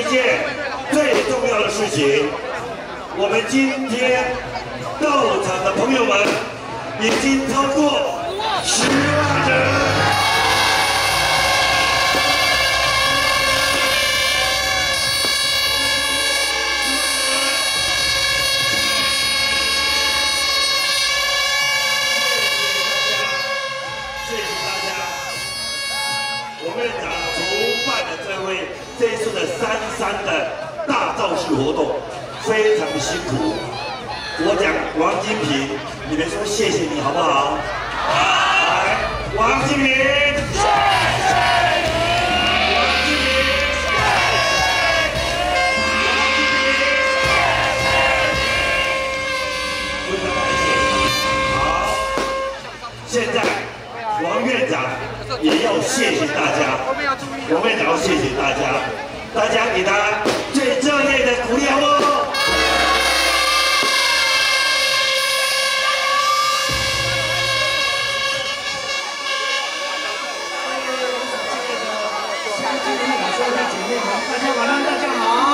件最重要的事情。我们今天到场的朋友们已经超过10万人。 这一次的33的大造势活动非常的辛苦，我讲王金平，你们说谢谢你好不好？来，王金平，谢谢你，王金平，谢谢你，王金平，谢谢你，非常感谢。好，现在王院长也要谢谢大家。 我们也要谢谢大家，大家给他最热烈的鼓励，好不好？ 乡亲父母、兄弟姐妹们，大家晚安，大家好。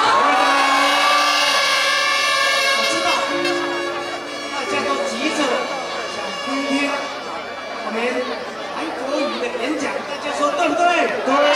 我知道大家都急着想听听我们韩国瑜的演讲，大家说对不对？对。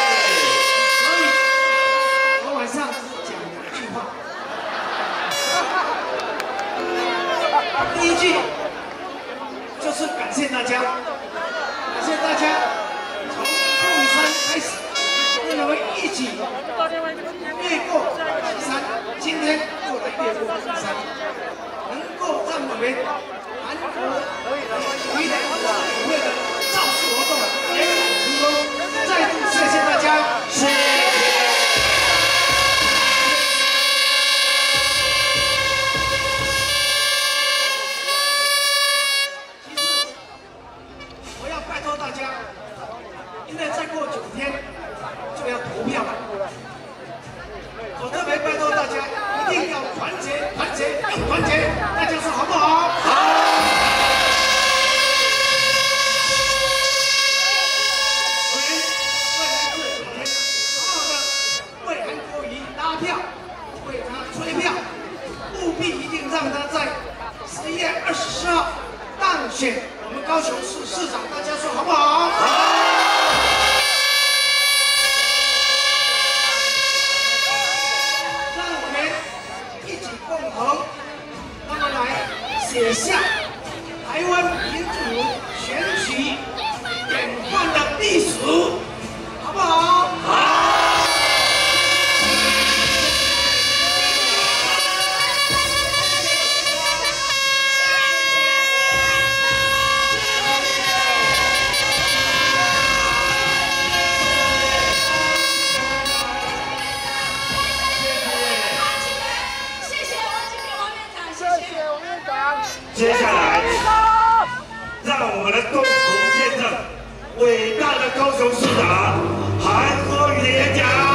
第一句就是感谢大家，感谢大家从凤山开始，跟我们一起越过岐山，今天又来越过凤山，能够让我们韩国瑜的委员会的造势活动圆满成功，再度谢谢大家，谢谢。 因为再过9天就要投票了，我特别拜托大家一定要团结、团结又团结，大家说好不好？好。我们未来这9天，好好的为韩国瑜拉票，为他催票，务必一定让他在11月24号当选我们高雄市市长，大家说好不好？好。 写下台湾民主选举典范的历史，好不好？好。 接下来，让我们的共同见证伟大的高雄市长韩国瑜的演讲。